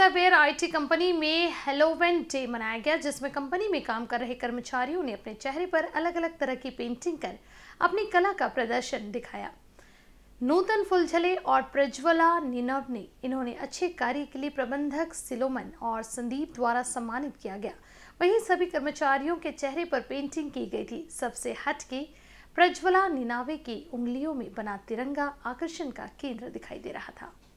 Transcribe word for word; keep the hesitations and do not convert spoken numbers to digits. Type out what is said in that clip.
Where IT company में हेलोवेन day मनाया गया, जिसमें कंपनी में काम कर रहे कर्मचारियों ने अपने चेहरे पर अलग अलग तरह की पेंटिंग कर अपनी कला का प्रदर्शन दिखाया। नूतन फुलझले और प्रज्वला निनव ने इन्होंने अच्छे कार्य के लिए प्रबंधक सिलोमन और संदीप द्वारा सम्मानित किया गया। वहीं सभी कर्मचारियों के चेहरे पर पेंटिंग की गई थी। सबसे हटके प्रज्वला निनावे की उंगलियों में बना तिरंगा आकर्षण का केंद्र दिखाई दे रहा था।